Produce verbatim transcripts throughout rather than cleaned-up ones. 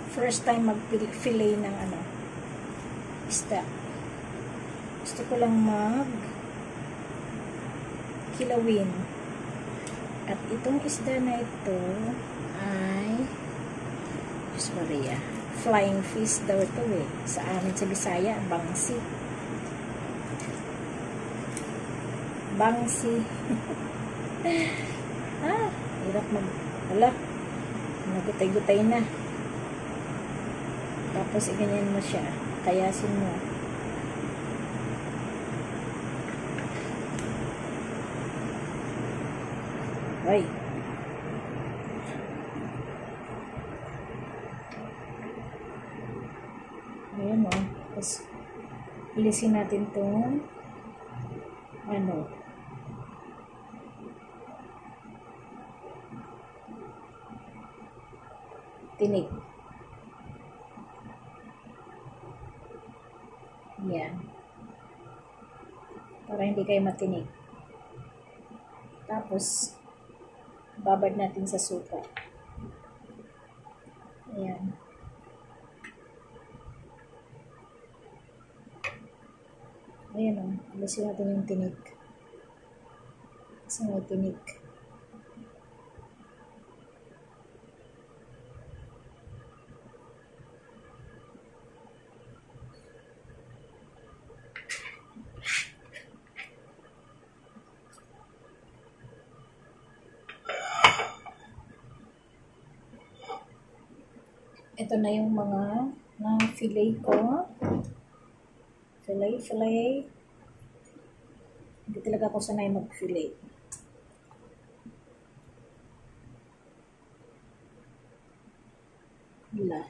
First time mag-fillet ng ano, isda. Gusto ko lang mag kilawin. At itong isda na ito ay Diyos Maria, flying fish daw ito eh. Sa amin sa Bisaya, bangsi. Bangsi. Ah, hirap mag, wala. Nagutay-gutay na. Tapos, iganyan mo siya. Tayasin mo. Ay. Ayan o. Tapos, ilisin natin itong ano. Tinig. Yan. Para hindi kayo matinig. Tapos, babad natin sa suka. Ayan. Ayan o. Alisin natin yung tinig. Kasi may tinig. Ito na yung mga na fillet ko. Fillet, fillet. Hindi talaga ako sanay mag-fillet. Wala.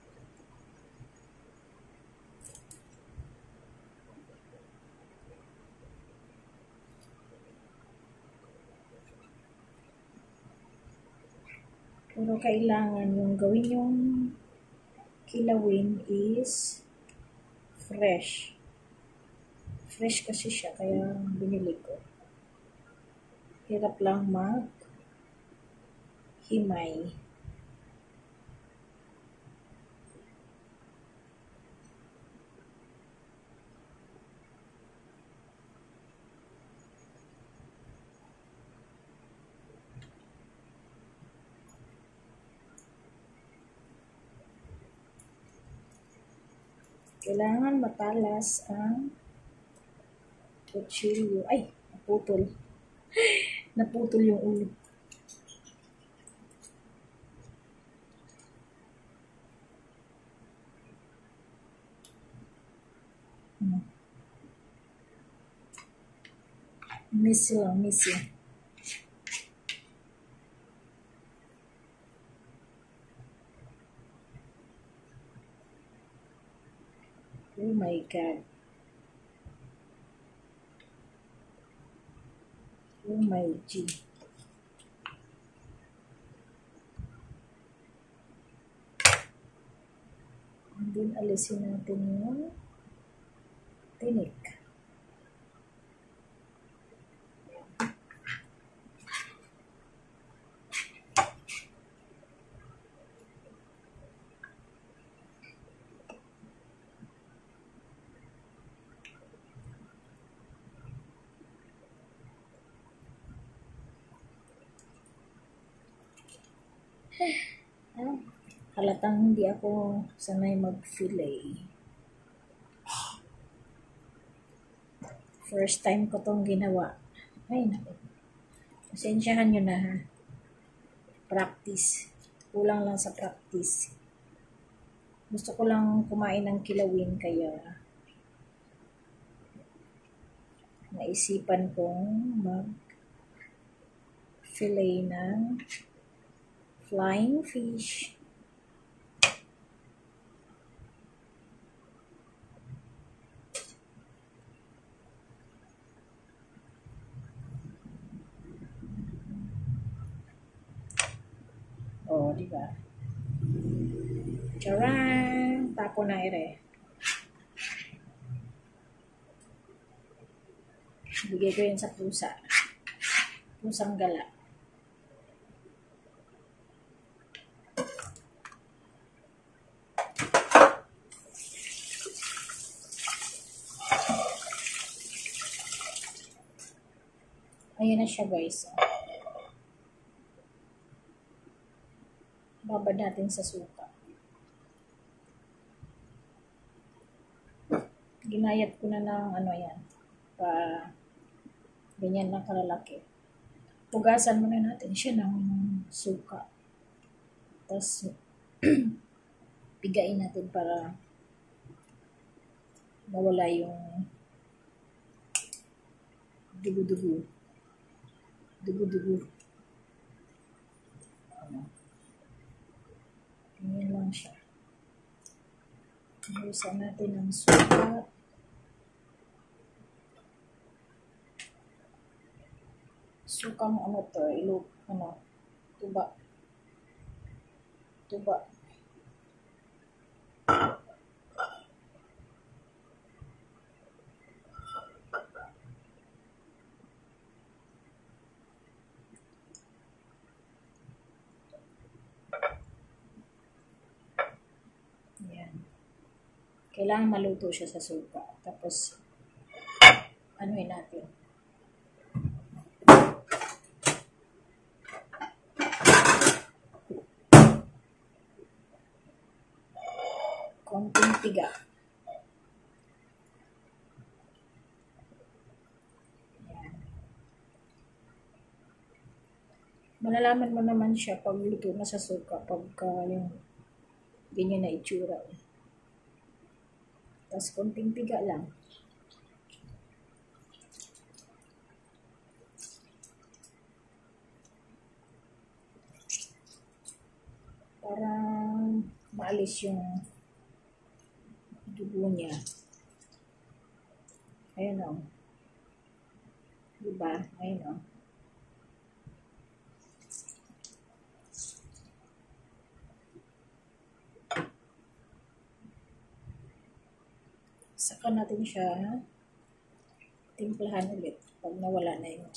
Pero kailangan yung gawin yung kilawin is fresh. Fresh kasi siya, kaya binili ko. Hirap lang mag-himay. Kailangan matalas ang kutsilyo. Ay, naputol. Naputol yung ulo. Hmm. Missy lang, missy. Oh my God. Oh my G. And then, alisin natin yung tinik. Ah, halatang hindi ako sanay mag-fillet. First time ko tong ginawa. Ay, naku. Pasensyahan nyo na ha. Practice. Kulang lang sa practice. Gusto ko lang kumain ng kilawin, kaya naisipan kong mag-fillet ng flying fish. Oh, di ba? Charan! Tapo na ere. Bigay ko yan sa pusa. Pusang gala. Ayan na siya guys. Babad natin sa suka. Ginayat ko na ng ano yan. Pa ganyan na kalalaki. Pugasan muna natin siya ng suka. Tapos pigain natin para mawala yung dugo-dugo. Dugo-dugo. Ano? Ganyan lang siya. Busan natin ng suka. Sukang ano to, ilo, ano, tuba. Tuba. Yan. Kailangan maluto siya sa suka. Tapos, anuhin natin. Konting piga. Yan. Malalaman mo naman siya pag luto na sa suka, pagka yung ganyan na itsura. Tapos konting piga lang. Para maalis yung dugo niya. Ayan o. Diba? Ayan o. Saka natin siya timplahan ulit pag nawala na yung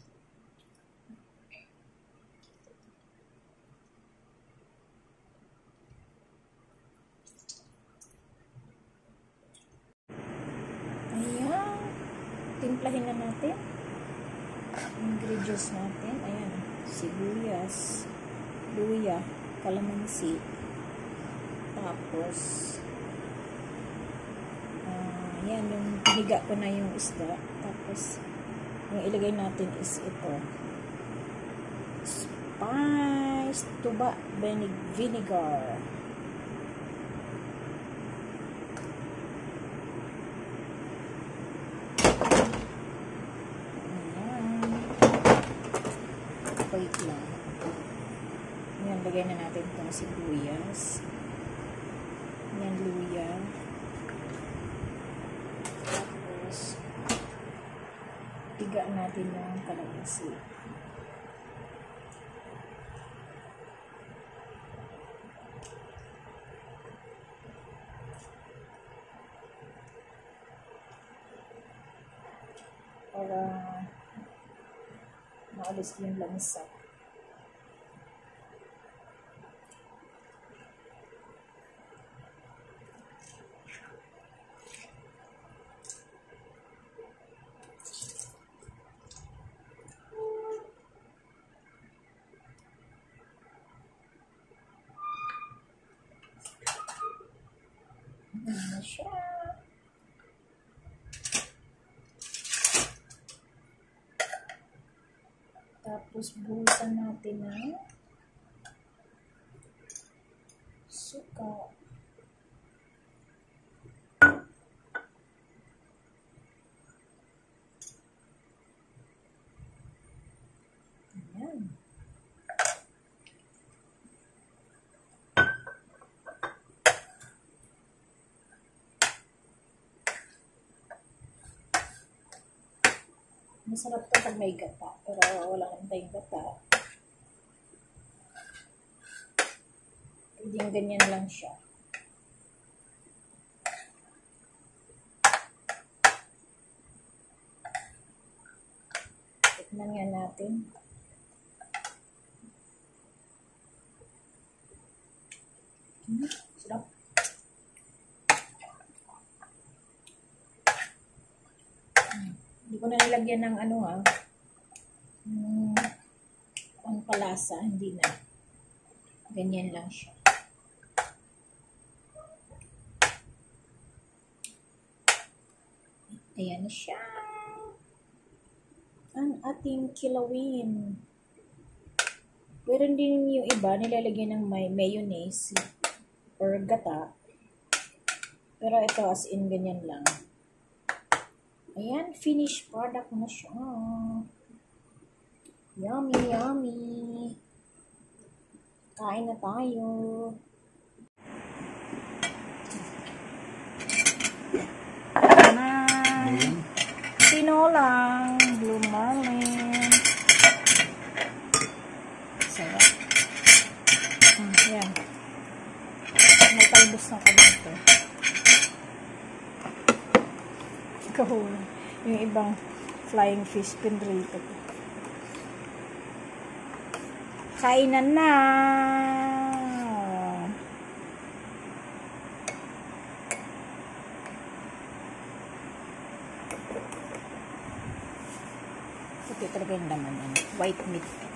timplahin na natin ingredients natin. Ayan, sibuyas, luya, kalamansi, tapos uh, yan, yung higa ko na yung isda. Tapos yung ilagay natin is ito, spice, tuba, vinegar. Wait lang. Yan, lagay na natin itong sibuyas. Yan, luya. Tapos, tiga natin yung kalamansi. Para maalis yung lansa. Ayan na siya. Tapos buhusan natin ng suka. Ayan. Masarap to pag may gata, pero wala kang tayong gata. Pwedeng ganyan lang siya. Tikman nga natin. Hmm, sarap. Hmm. Hindi ko na nilagyan ng ano ha, Hmm, ang palasa, hindi na. Ganyan lang siya. Ayan na siya. Ang ating kilawin. Meron din yung iba, nilalagyan ng may mayonnaise or gata. Pero ito as in ganyan lang. Ayan, finished product na siya. Yummy, yummy. Kain na tayo. Tinolang, blue marlin. Sarap. Hmm, yan. May talbos na kami ito. Kahul. Yung ibang flying fish pinrito ko. Kainan na! Ito talaga yung laman. White meat.